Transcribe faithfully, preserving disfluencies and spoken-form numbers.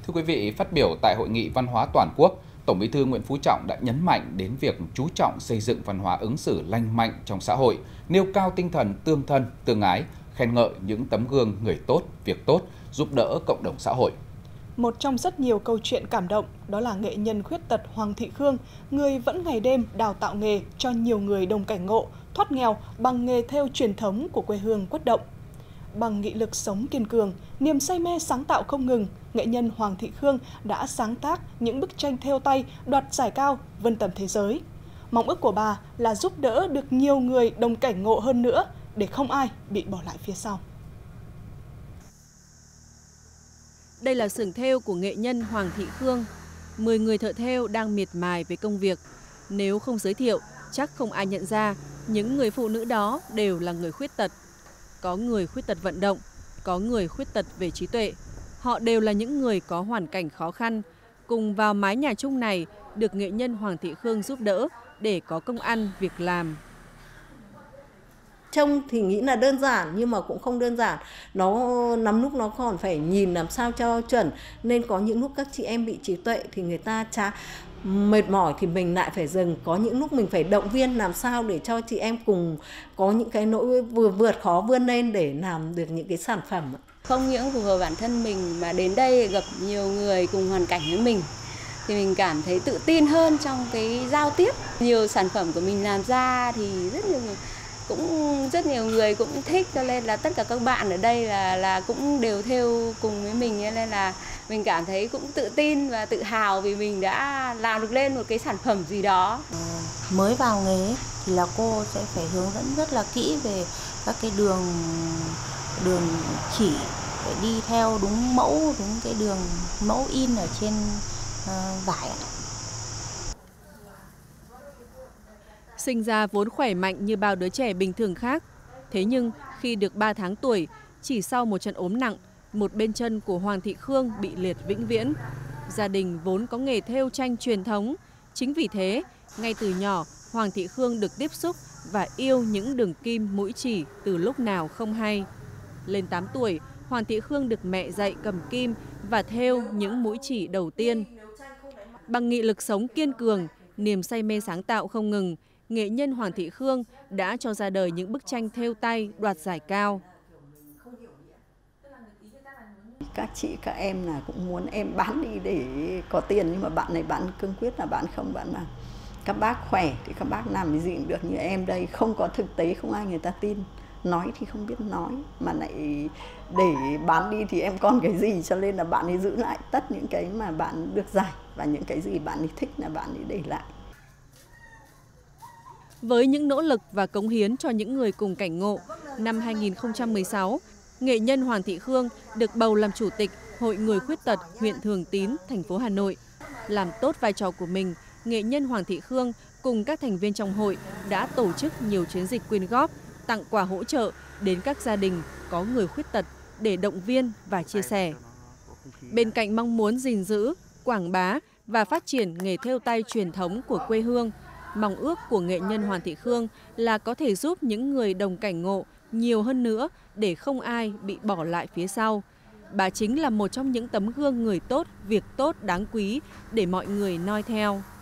Thưa quý vị, phát biểu tại Hội nghị Văn hóa Toàn quốc, Tổng Bí thư Nguyễn Phú Trọng đã nhấn mạnh đến việc chú trọng xây dựng văn hóa ứng xử lành mạnh trong xã hội, nêu cao tinh thần tương thân, tương ái, khen ngợi những tấm gương người tốt, việc tốt, giúp đỡ cộng đồng xã hội. Một trong rất nhiều câu chuyện cảm động đó là nghệ nhân khuyết tật Hoàng Thị Khương, người vẫn ngày đêm đào tạo nghề cho nhiều người đồng cảnh ngộ, thoát nghèo bằng nghề thêu truyền thống của quê hương Quất Động. Bằng nghị lực sống kiên cường, niềm say mê sáng tạo không ngừng, nghệ nhân Hoàng Thị Khương đã sáng tác những bức tranh thêu tay đoạt giải cao vân tầm thế giới. Mong ước của bà là giúp đỡ được nhiều người đồng cảnh ngộ hơn nữa để không ai bị bỏ lại phía sau. Đây là xưởng thêu của nghệ nhân Hoàng Thị Khương. Mười người thợ thêu đang miệt mài với công việc. Nếu không giới thiệu, chắc không ai nhận ra những người phụ nữ đó đều là người khuyết tật. Có người khuyết tật vận động, có người khuyết tật về trí tuệ. Họ đều là những người có hoàn cảnh khó khăn, cùng vào mái nhà chung này được nghệ nhân Hoàng Thị Khương giúp đỡ để có công ăn, việc làm. Trông thì nghĩ là đơn giản nhưng mà cũng không đơn giản. Nó lắm lúc nó còn phải nhìn làm sao cho chuẩn. Nên có những lúc các chị em bị trí tuệ thì người ta chả mệt mỏi thì mình lại phải dừng. Có những lúc mình phải động viên làm sao để cho chị em cùng có những cái nỗi vừa vượt khó vươn lên để làm được những cái sản phẩm. Không những phù hợp bản thân mình mà đến đây gặp nhiều người cùng hoàn cảnh với mình thì mình cảm thấy tự tin hơn trong cái giao tiếp. Nhiều sản phẩm của mình làm ra thì rất nhiều người cũng rất nhiều người cũng thích, cho nên là tất cả các bạn ở đây là là cũng đều thêu cùng với mình, nên là mình cảm thấy cũng tự tin và tự hào vì mình đã làm được lên một cái sản phẩm gì đó. Mới vào nghề thì là cô sẽ phải hướng dẫn rất là kỹ về các cái đường đường chỉ, phải đi theo đúng mẫu, đúng cái đường mẫu in ở trên uh, vải. Sinh ra vốn khỏe mạnh như bao đứa trẻ bình thường khác. Thế nhưng khi được ba tháng tuổi, chỉ sau một trận ốm nặng, một bên chân của Hoàng Thị Khương bị liệt vĩnh viễn. Gia đình vốn có nghề thêu tranh truyền thống. Chính vì thế, ngay từ nhỏ, Hoàng Thị Khương được tiếp xúc và yêu những đường kim mũi chỉ từ lúc nào không hay. Lên tám tuổi, Hoàng Thị Khương được mẹ dạy cầm kim và thêu những mũi chỉ đầu tiên. Bằng nghị lực sống kiên cường, niềm say mê sáng tạo không ngừng, nghệ nhân Hoàng Thị Khương đã cho ra đời những bức tranh thêu tay đoạt giải cao. Các chị, các em là cũng muốn em bán đi để có tiền, nhưng mà bạn này bạn cương quyết là bạn không, bạn là các bác khỏe thì các bác làm cái gì cũng được, như em đây không có thực tế, không ai người ta tin. Nói thì không biết nói, mà lại để bán đi thì em còn cái gì, cho nên là bạn ấy giữ lại tất những cái mà bạn được giải và những cái gì bạn ấy thích là bạn ấy để lại. Với những nỗ lực và cống hiến cho những người cùng cảnh ngộ, năm hai nghìn không trăm mười sáu, nghệ nhân Hoàng Thị Khương được bầu làm chủ tịch Hội Người Khuyết tật huyện Thường Tín, thành phố Hà Nội. Làm tốt vai trò của mình, nghệ nhân Hoàng Thị Khương cùng các thành viên trong hội đã tổ chức nhiều chiến dịch quyên góp, tặng quà hỗ trợ đến các gia đình có người khuyết tật để động viên và chia sẻ. Bên cạnh mong muốn gìn giữ, quảng bá và phát triển nghề thêu tay truyền thống của quê hương, mong ước của nghệ nhân Hoàng Thị Khương là có thể giúp những người đồng cảnh ngộ nhiều hơn nữa để không ai bị bỏ lại phía sau. Bà chính là một trong những tấm gương người tốt, việc tốt đáng quý để mọi người noi theo.